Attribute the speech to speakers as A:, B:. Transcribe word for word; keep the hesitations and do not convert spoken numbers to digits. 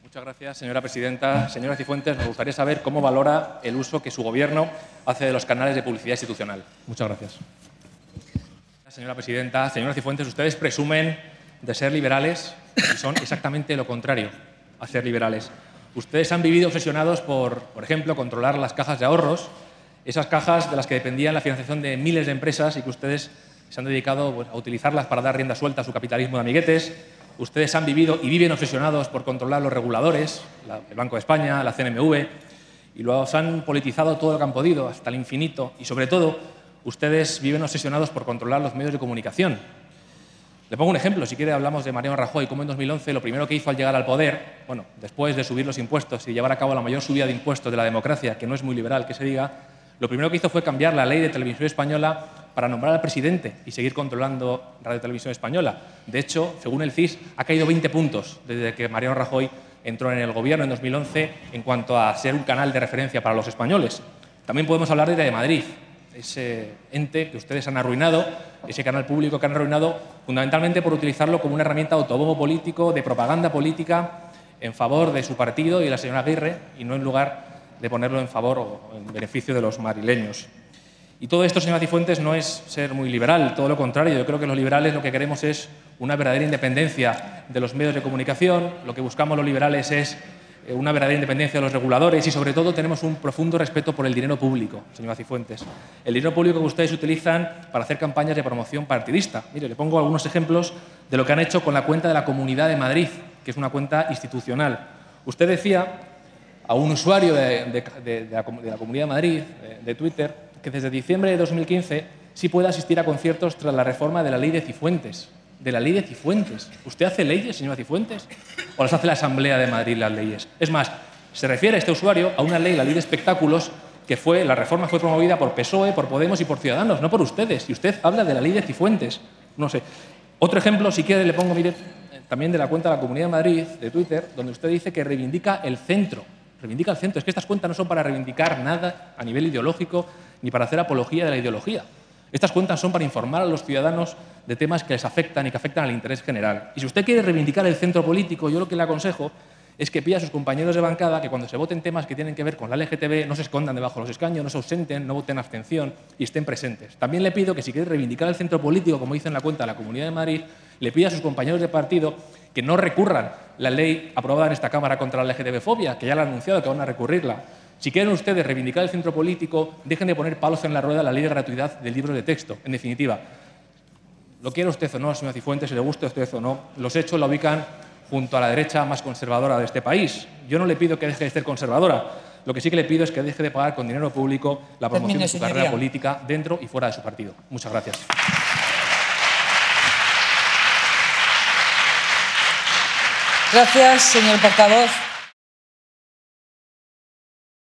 A: Muchas gracias, señora presidenta. Señora Cifuentes, nos gustaría saber cómo valora el uso que su Gobierno hace de los canales de publicidad institucional. Muchas gracias. Señora presidenta, señora Cifuentes, ustedes presumen de ser liberales y son exactamente lo contrario a ser liberales. Ustedes han vivido obsesionados por, por ejemplo, controlar las cajas de ahorros, esas cajas de las que dependía la financiación de miles de empresas y que ustedes se han dedicado pues, a utilizarlas para dar rienda suelta a su capitalismo de amiguetes. Ustedes han vivido y viven obsesionados por controlar los reguladores, la, el Banco de España, la C N M V, y los han politizado todo lo que han podido, hasta el infinito. Y, sobre todo, ustedes viven obsesionados por controlar los medios de comunicación. Le pongo un ejemplo. Si quiere, hablamos de Mariano Rajoy, como en dos mil once lo primero que hizo al llegar al poder, bueno, después de subir los impuestos y llevar a cabo la mayor subida de impuestos de la democracia, que no es muy liberal que se diga, lo primero que hizo fue cambiar la ley de televisión española para nombrar al presidente y seguir controlando Radio Televisión Española. De hecho, según el C I S, ha caído veinte puntos desde que Mariano Rajoy entró en el Gobierno en dos mil once en cuanto a ser un canal de referencia para los españoles. También podemos hablar de Telemadrid, ese ente que ustedes han arruinado, ese canal público que han arruinado, fundamentalmente por utilizarlo como una herramienta de autobombo político, de propaganda política en favor de su partido y de la señora Aguirre, y no en lugar de ponerlo en favor o en beneficio de los madrileños. Y todo esto, señora Cifuentes, no es ser muy liberal, todo lo contrario. Yo creo que los liberales lo que queremos es una verdadera independencia de los medios de comunicación, lo que buscamos los liberales es una verdadera independencia de los reguladores y, sobre todo, tenemos un profundo respeto por el dinero público, señora Cifuentes. El dinero público que ustedes utilizan para hacer campañas de promoción partidista. Mire, le pongo algunos ejemplos de lo que han hecho con la cuenta de la Comunidad de Madrid, que es una cuenta institucional. Usted decía a un usuario de, de, de, de, la, de la Comunidad de Madrid, de, de Twitter, que desde diciembre de dos mil quince sí puede asistir a conciertos tras la reforma de la ley de Cifuentes. De la ley de Cifuentes. ¿Usted hace leyes, señora Cifuentes? ¿O las hace la Asamblea de Madrid las leyes? Es más, se refiere este usuario a una ley, la ley de espectáculos, que fue, la reforma fue promovida por P S O E, por Podemos y por Ciudadanos, no por ustedes. Y usted habla de la ley de Cifuentes. No sé. Otro ejemplo, si quiere, le pongo, mire, también de la cuenta de la Comunidad de Madrid, de Twitter, donde usted dice que reivindica el centro. Reivindica el centro. Es que estas cuentas no son para reivindicar nada a nivel ideológico ni para hacer apología de la ideología. Estas cuentas son para informar a los ciudadanos de temas que les afectan y que afectan al interés general. Y si usted quiere reivindicar el centro político, yo lo que le aconsejo es que pida a sus compañeros de bancada que cuando se voten temas que tienen que ver con la L G T B no se escondan debajo de los escaños, no se ausenten, no voten abstención y estén presentes. También le pido que si quiere reivindicar el centro político, como dice en la cuenta de la Comunidad de Madrid, le pida a sus compañeros de partido que no recurran la ley aprobada en esta Cámara contra la L G T B fobia, que ya la han anunciado que van a recurrirla. Si quieren ustedes reivindicar el centro político, dejen de poner palos en la rueda la ley de gratuidad del libro de texto. En definitiva, lo quiera usted o no, señora Cifuentes, si le gusta a usted o no, los hechos la ubican junto a la derecha más conservadora de este país. Yo no le pido que deje de ser conservadora. Lo que sí que le pido es que deje de pagar con dinero público la promoción Termine, de su señoría. carrera política dentro y fuera de su partido. Muchas gracias.
B: Gracias, señor portavoz.